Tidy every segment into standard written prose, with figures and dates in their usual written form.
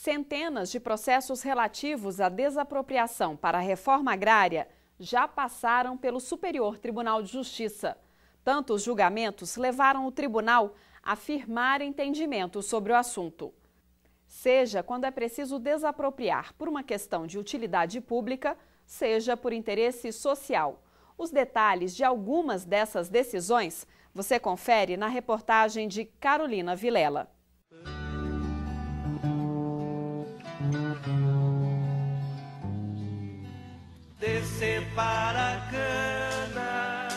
Centenas de processos relativos à desapropriação para a reforma agrária já passaram pelo Superior Tribunal de Justiça. Tantos julgamentos levaram o tribunal a firmar entendimento sobre o assunto. Seja quando é preciso desapropriar por uma questão de utilidade pública, seja por interesse social. Os detalhes de algumas dessas decisões você confere na reportagem de Carolina Vilela. Descer para a cana,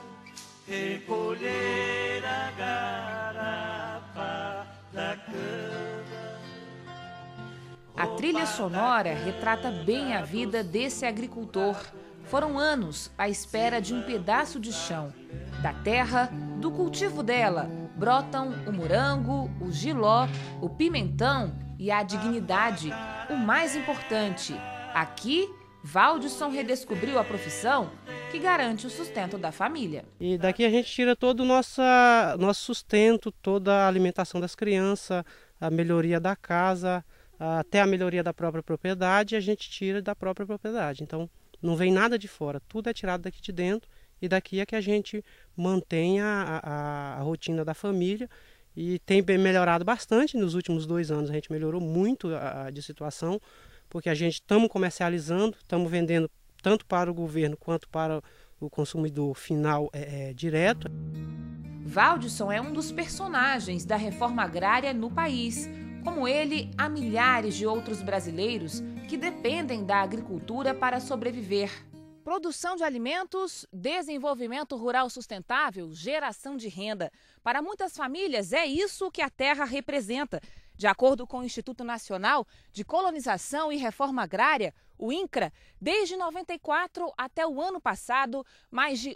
recolher a garapa da cana. A trilha sonora retrata bem a vida desse agricultor. Foram anos à espera de um pedaço de chão. Da terra, do cultivo dela, brotam o morango, o jiló, o pimentão e a dignidade. O mais importante, aqui, Valdisson redescobriu a profissão que garante o sustento da família. E daqui a gente tira todo o nosso sustento, toda a alimentação das crianças, a melhoria da casa, até a melhoria da própria propriedade, a gente tira da própria propriedade. Então não vem nada de fora, tudo é tirado daqui de dentro e daqui é que a gente mantém a rotina da família e tem melhorado bastante nos últimos 2 anos. A gente melhorou muito de situação, porque a gente estamos comercializando, estamos vendendo tanto para o governo quanto para o consumidor final direto. Valdisson é um dos personagens da reforma agrária no país. Como ele, há milhares de outros brasileiros que dependem da agricultura para sobreviver. Produção de alimentos, desenvolvimento rural sustentável, geração de renda. Para muitas famílias é isso que a terra representa. De acordo com o Instituto Nacional de Colonização e Reforma Agrária, o INCRA, desde 94 até o ano passado, mais de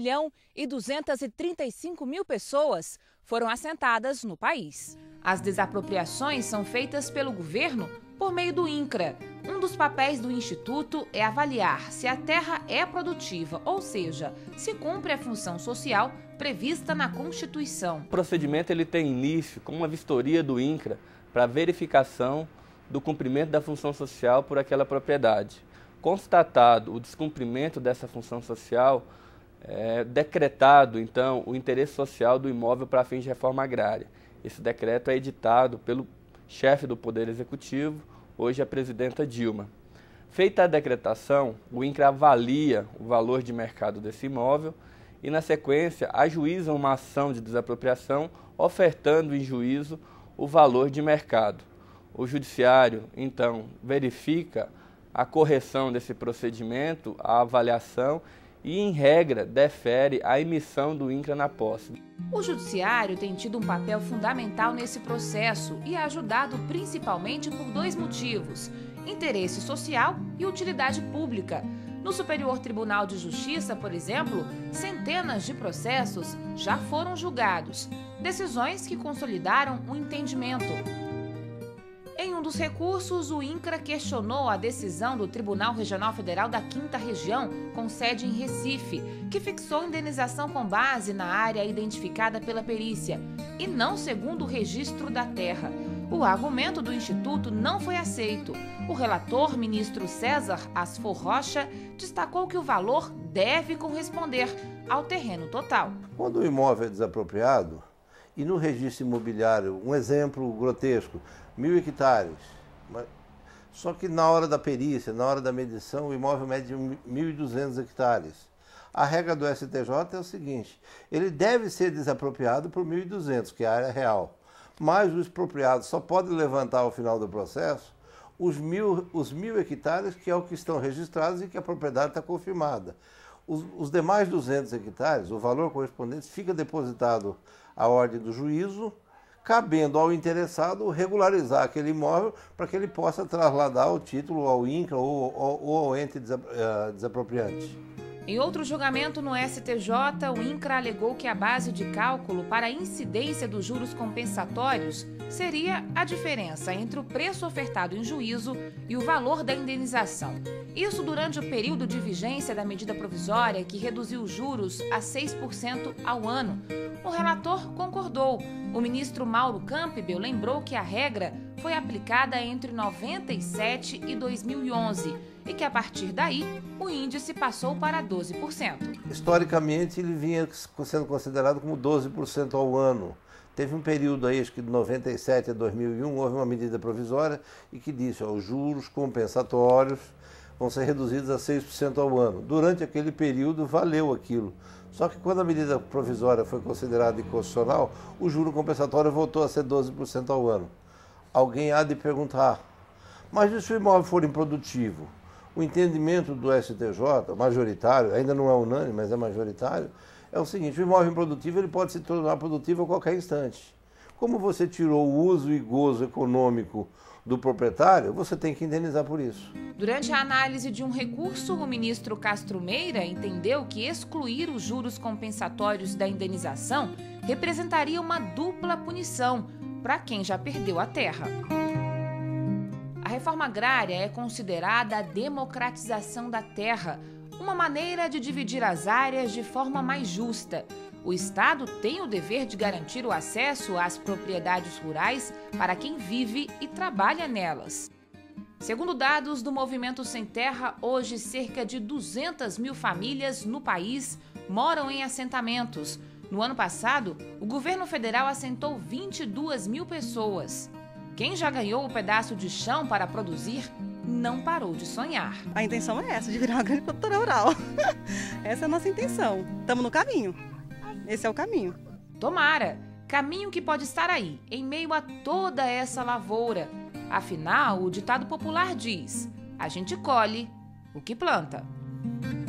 1.235.000 pessoas foram assentadas no país. As desapropriações são feitas pelo governo por meio do INCRA. Um dos papéis do Instituto é avaliar se a terra é produtiva, ou seja, se cumpre a função social prevista na Constituição. O procedimento ele tem início com uma vistoria do INCRA para verificação do cumprimento da função social por aquela propriedade. Constatado o descumprimento dessa função social, decretado então o interesse social do imóvel para fins de reforma agrária. Esse decreto é editado pelo chefe do Poder Executivo, hoje a presidenta Dilma. Feita a decretação, o INCRA avalia o valor de mercado desse imóvel e, na sequência, ajuiza uma ação de desapropriação, ofertando em juízo o valor de mercado. O Judiciário, então, verifica a correção desse procedimento, a avaliação e, em regra, defere a emissão do INCRA na posse. O Judiciário tem tido um papel fundamental nesse processo e é ajudado principalmente por 2 motivos: interesse social e utilidade pública. No Superior Tribunal de Justiça, por exemplo, centenas de processos já foram julgados, decisões que consolidaram o entendimento. Em um dos recursos, o INCRA questionou a decisão do Tribunal Regional Federal da 5ª Região, com sede em Recife, que fixou indenização com base na área identificada pela perícia e não segundo o registro da terra. O argumento do Instituto não foi aceito. O relator, ministro César Asfor Rocha, destacou que o valor deve corresponder ao terreno total. Quando o imóvel é desapropriado, e no registro imobiliário, um exemplo grotesco, 1.000 hectares, só que na hora da perícia, na hora da medição, o imóvel mede 1.200 hectares. A regra do STJ é o seguinte: ele deve ser desapropriado por 1.200, que é a área real. Mas o expropriado só pode levantar ao final do processo os 1.000 hectares, que é o que estão registrados e que a propriedade está confirmada. Os demais 200 hectares, o valor correspondente, fica depositado à ordem do juízo, cabendo ao interessado regularizar aquele imóvel para que ele possa trasladar o título ao INCRA ou ao ente desapropriante. Em outro julgamento no STJ, o INCRA alegou que a base de cálculo para a incidência dos juros compensatórios seria a diferença entre o preço ofertado em juízo e o valor da indenização. Isso durante o período de vigência da medida provisória que reduziu os juros a 6% ao ano. O relator concordou. O ministro Mauro Campbell lembrou que a regra foi aplicada entre 97 e 2011 e que, a partir daí, o índice passou para 12%. Historicamente, ele vinha sendo considerado como 12% ao ano. Teve um período aí, acho que de 97 a 2001, houve uma medida provisória e que disse, os juros compensatórios vão ser reduzidos a 6% ao ano. Durante aquele período, valeu aquilo. Só que quando a medida provisória foi considerada inconstitucional, o juro compensatório voltou a ser 12% ao ano. Alguém há de perguntar, mas e se o imóvel for improdutivo? O entendimento do STJ, majoritário, ainda não é unânime, mas é majoritário, é o seguinte, o imóvel improdutivo ele pode se tornar produtivo a qualquer instante. Como você tirou o uso e gozo econômico do proprietário, você tem que indenizar por isso. Durante a análise de um recurso, o ministro Castro Meira entendeu que excluir os juros compensatórios da indenização representaria uma dupla punição para quem já perdeu a terra. A reforma agrária é considerada a democratização da terra, uma maneira de dividir as áreas de forma mais justa. O Estado tem o dever de garantir o acesso às propriedades rurais para quem vive e trabalha nelas. Segundo dados do Movimento Sem Terra, hoje cerca de 200 mil famílias no país moram em assentamentos. No ano passado, o governo federal assentou 22 mil pessoas. Quem já ganhou o pedaço de chão para produzir não parou de sonhar. A intenção é essa, de virar uma grande produtora rural. Essa é a nossa intenção. Estamos no caminho. Esse é o caminho. Tomara! Caminho que pode estar aí, em meio a toda essa lavoura. Afinal, o ditado popular diz: a gente colhe o que planta.